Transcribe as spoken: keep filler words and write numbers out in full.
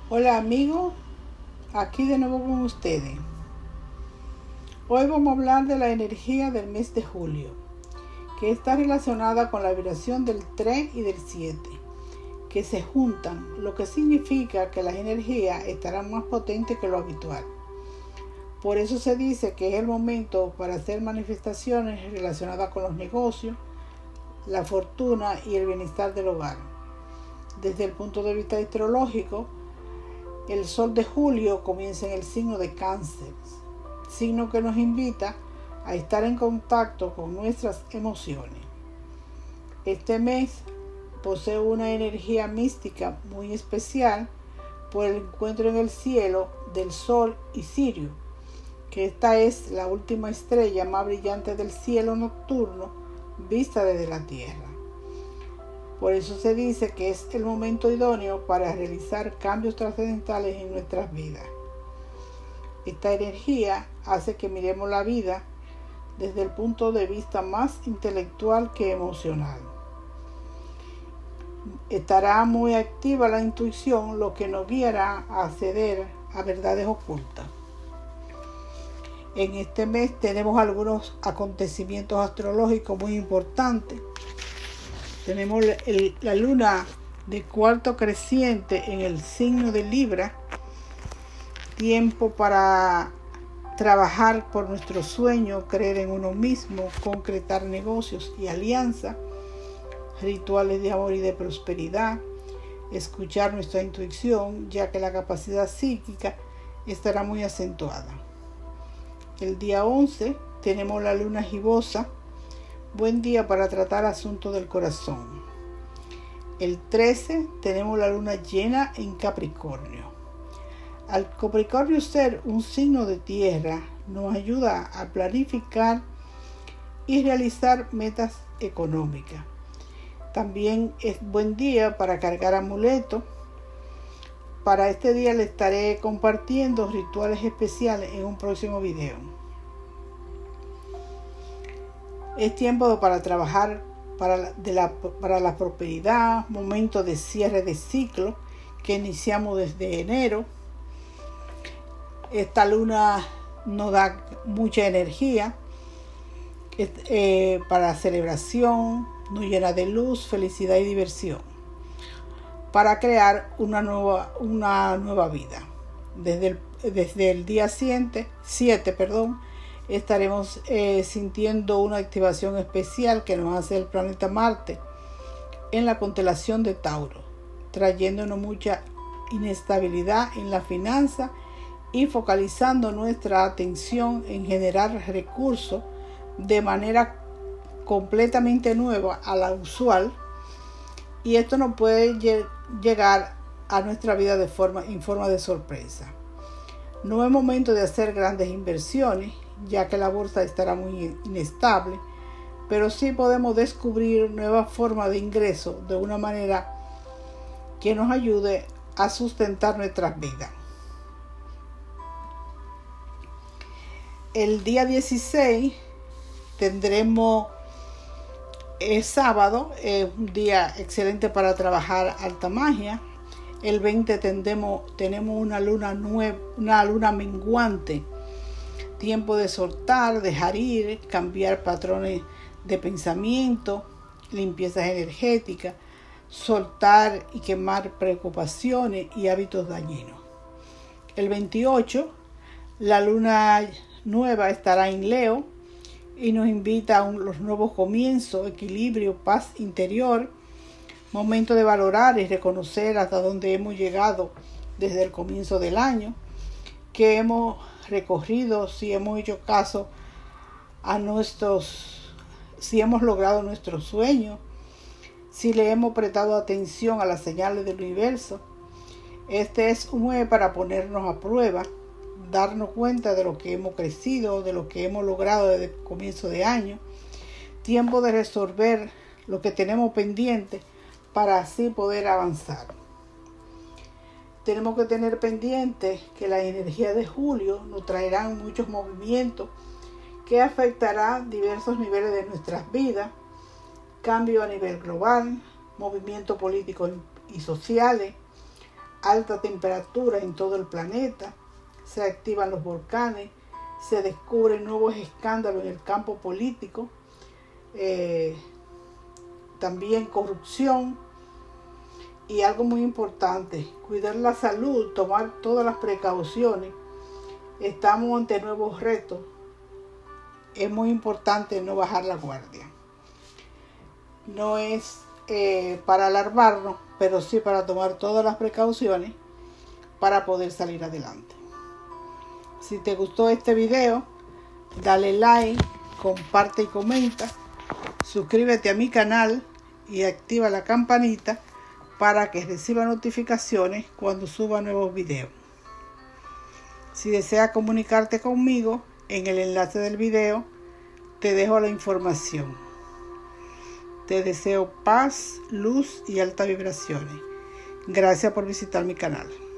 Hola amigos, aquí de nuevo con ustedes. Hoy vamos a hablar de la energía del mes de julio, que está relacionada con la vibración del tres y del siete, que se juntan, lo que significa que las energías estarán más potentes que lo habitual. Por eso se dice que es el momento para hacer manifestaciones relacionadas con los negocios, la fortuna y el bienestar del hogar. Desde el punto de vista astrológico, el sol de julio comienza en el signo de Cáncer, signo que nos invita a estar en contacto con nuestras emociones. Este mes posee una energía mística muy especial por el encuentro en el cielo del Sol y Sirio, que esta es la última estrella más brillante del cielo nocturno vista desde la Tierra. Por eso se dice que es el momento idóneo para realizar cambios trascendentales en nuestras vidas. Esta energía hace que miremos la vida desde el punto de vista más intelectual que emocional. Estará muy activa la intuición, lo que nos guiará a acceder a verdades ocultas. En este mes tenemos algunos acontecimientos astrológicos muy importantes. Tenemos el, la luna de cuarto creciente en el signo de Libra, tiempo para trabajar por nuestro sueño, creer en uno mismo, concretar negocios y alianzas, rituales de amor y de prosperidad, escuchar nuestra intuición, ya que la capacidad psíquica estará muy acentuada. El día once tenemos la luna gibosa, buen día para tratar asuntos del corazón. El trece tenemos la luna llena en Capricornio. Al Capricornio ser un signo de tierra, nos ayuda a planificar y realizar metas económicas. También es buen día para cargar amuletos. Para este día le estaré compartiendo rituales especiales en un próximo video. Es tiempo para trabajar para la, de la, para la prosperidad, momento de cierre de ciclo que iniciamos desde enero. Esta luna nos da mucha energía eh, para celebración, nos llena de luz, felicidad y diversión, para crear una nueva, una nueva vida. Desde el, desde el día siete, perdón, estaremos eh, sintiendo una activación especial que nos hace el planeta Marte en la constelación de Tauro, trayéndonos mucha inestabilidad en la finanza y focalizando nuestra atención en generar recursos de manera completamente nueva a la usual, y esto nos puede lle- llegar a nuestra vida de forma, en forma de sorpresa. No es momento de hacer grandes inversiones, ya que la bolsa estará muy inestable, pero sí podemos descubrir nuevas formas de ingreso de una manera que nos ayude a sustentar nuestras vidas. El día dieciséis tendremos el sábado, eh, un día excelente para trabajar alta magia. El veinte tendemos, tenemos una luna nueva, una luna menguante, tiempo de soltar, dejar ir, cambiar patrones de pensamiento, limpiezas energéticas, soltar y quemar preocupaciones y hábitos dañinos. El veintiocho, la luna nueva estará en Leo y nos invita a un, los nuevos comienzos, equilibrio, paz interior, momento de valorar y reconocer hasta dónde hemos llegado desde el comienzo del año, que hemos recorrido, si hemos hecho caso a nuestros, si hemos logrado nuestros sueños, si le hemos prestado atención a las señales del universo. Este es un mes para ponernos a prueba, darnos cuenta de lo que hemos crecido, de lo que hemos logrado desde el comienzo de año. Tiempo de resolver lo que tenemos pendiente para así poder avanzar. Tenemos que tener pendiente que la energía de julio nos traerán muchos movimientos que afectarán diversos niveles de nuestras vidas, cambio a nivel global, movimientos políticos y sociales, alta temperatura en todo el planeta, se activan los volcanes, se descubren nuevos escándalos en el campo político, eh, también corrupción y algo muy importante, cuidar la salud, tomar todas las precauciones. Estamos ante nuevos retos. Es muy importante no bajar la guardia. No es eh, para alarmarnos, pero sí para tomar todas las precauciones para poder salir adelante. Si te gustó este video, dale like, comparte y comenta. Suscríbete a mi canal y activa la campanita para que reciba notificaciones cuando suba nuevos videos. Si deseas comunicarte conmigo, en el enlace del video te dejo la información. Te deseo paz, luz y altas vibraciones. Gracias por visitar mi canal.